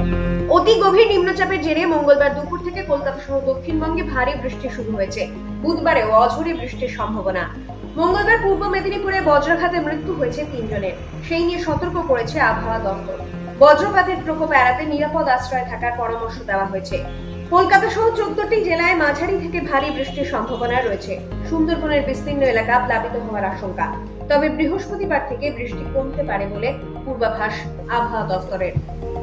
অতি গভীর নিম্নচাপের জেরে মঙ্গলবার দুপুর থেকে কলকাতা সহ দক্ষিণবঙ্গে ভারী বৃষ্টি শুরু হয়েছে। বুধবারেও অঝোরে বৃষ্টির সম্ভাবনা। মঙ্গলবার পূর্ব মেদিনীপুরে বজ্রাঘাতে মৃত্যু হয়েছে 3 জনের। সেই নিয়ে সতর্ক করেছে আবহাওয়া দপ্তর। বজ্রপাতের প্রকোপ এড়াতে নিরাপদ আশ্রয়ে থাকার পরামর্শ দেওয়া হয়েছে। কলকাতা সহ 14টি জেলায় মাঝারি থেকে ভারী বৃষ্টির সম্ভাবনা রয়েছে। সুন্দরবনের বিস্তীর্ণ এলাকা প্লাবিত হওয়ার আশঙ্কা। তবে বৃহস্পতিবার থেকে বৃষ্টি কমতে পারে বলে পূর্বাভাস আবহাওয়া দপ্তরের।